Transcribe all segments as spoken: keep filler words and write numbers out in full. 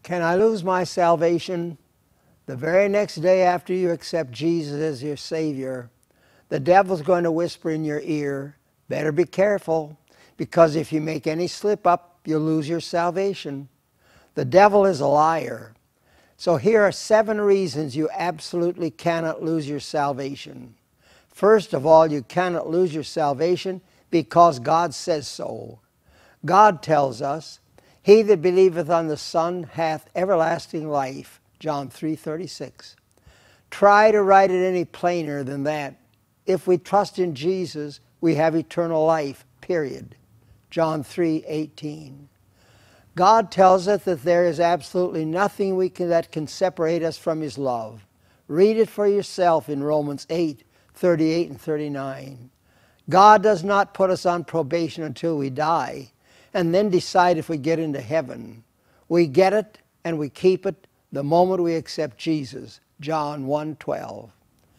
Can I lose my salvation? The very next day after you accept Jesus as your Savior, the devil's going to whisper in your ear, better be careful, because if you make any slip up, you'll lose your salvation. The devil is a liar. So here are seven reasons you absolutely cannot lose your salvation. First of all, you cannot lose your salvation because God says so. God tells us, "He that believeth on the Son hath everlasting life," John three thirty-six. Try to write it any plainer than that. If we trust in Jesus, we have eternal life, period. John three eighteen. God tells us that there is absolutely nothing we can, that can separate us from His love. Read it for yourself in Romans eight thirty-eight and thirty-nine. God does not put us on probation until we die and then decide if we get into heaven. We get it and we keep it the moment we accept Jesus, John one twelve.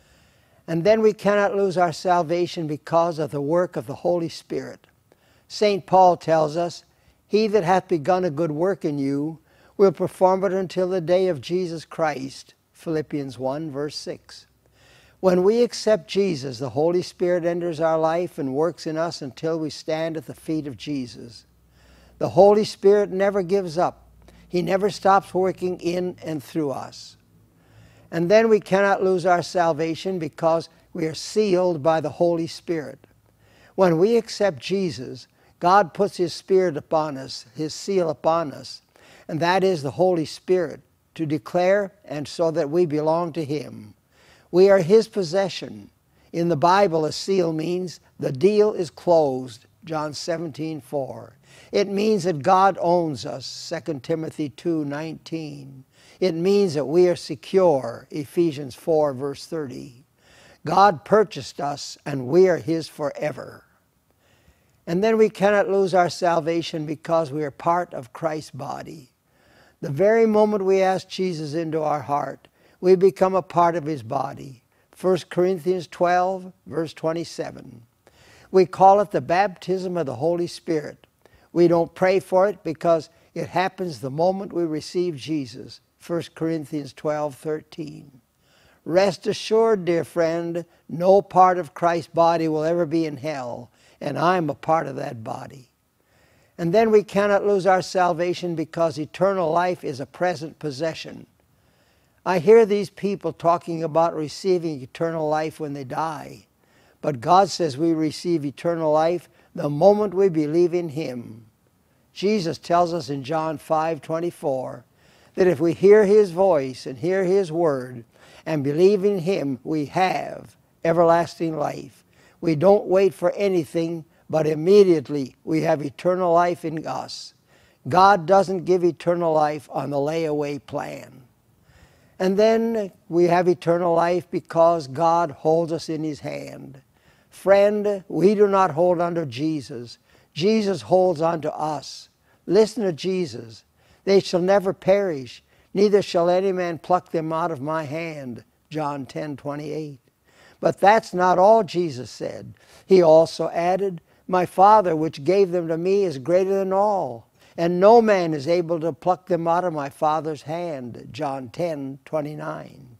And then we cannot lose our salvation because of the work of the Holy Spirit. Saint Paul tells us, "He that hath begun a good work in you will perform it until the day of Jesus Christ," Philippians one verse six. When we accept Jesus, the Holy Spirit enters our life and works in us until we stand at the feet of Jesus. The Holy Spirit never gives up. He never stops working in and through us. And then we cannot lose our salvation because we are sealed by the Holy Spirit. When we accept Jesus, God puts His Spirit upon us, His seal upon us, and that is the Holy Spirit, to declare and so that we belong to Him. We are His possession. In the Bible, a seal means the deal is closed, John seventeen four. It means that God owns us, Second Timothy two nineteen. It means that we are secure, Ephesians four verse thirty. God purchased us and we are His forever. And then we cannot lose our salvation because we are part of Christ's body. The very moment we ask Jesus into our heart, we become a part of His body. First Corinthians twelve verse twenty-seven. We call it the baptism of the Holy Spirit. We don't pray for it because it happens the moment we receive Jesus. First Corinthians twelve thirteen. Rest assured, dear friend, no part of Christ's body will ever be in hell, and I'm a part of that body. And then we cannot lose our salvation because eternal life is a present possession. I hear these people talking about receiving eternal life when they die, but God says we receive eternal life the moment we believe in Him. Jesus tells us in John five twenty-four that if we hear His voice and hear His word and believe in Him, we have everlasting life. We don't wait for anything, but immediately we have eternal life in us. God doesn't give eternal life on the layaway plan. And then we have eternal life because God holds us in His hand. Friend, we do not hold on to Jesus. Jesus holds on to us. Listen to Jesus. "They shall never perish, neither shall any man pluck them out of my hand," John ten twenty-eight. But that's not all Jesus said. He also added, "My Father which gave them to me is greater than all, and no man is able to pluck them out of my Father's hand," John ten twenty-nine.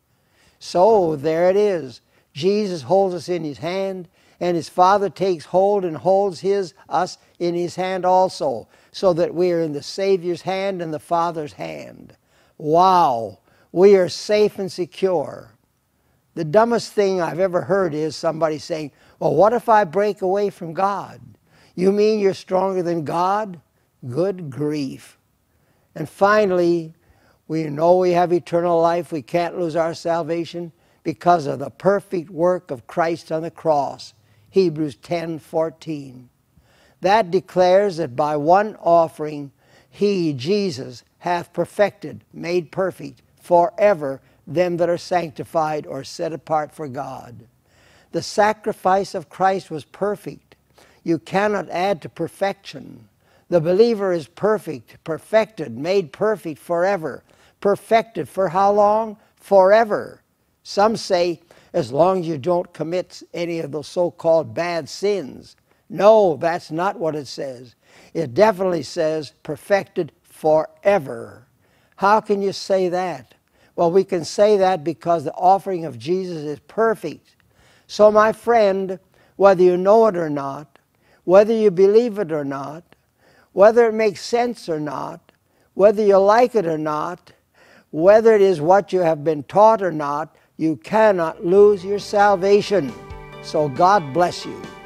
So there it is. Jesus holds us in His hand, and His Father takes hold and holds his, us in His hand also, so that we are in the Savior's hand and the Father's hand. Wow! We are safe and secure. The dumbest thing I've ever heard is somebody saying, "Well, what if I break away from God?" You mean you're stronger than God? Good grief. And finally, we know we have eternal life. We can't lose our salvation because of the perfect work of Christ on the cross. Hebrews ten fourteen. That declares that by one offering, He, Jesus, hath perfected, made perfect, forever them that are sanctified or set apart for God. The sacrifice of Christ was perfect. You cannot add to perfection. The believer is perfect, perfected, made perfect forever. Perfected for how long? Forever. Some say, as long as you don't commit any of those so-called bad sins. No, that's not what it says. It definitely says perfected forever. How can you say that? Well, we can say that because the offering of Jesus is perfect. So my friend, whether you know it or not, whether you believe it or not, whether it makes sense or not, whether you like it or not, whether it is what you have been taught or not, you cannot lose your salvation. So God bless you.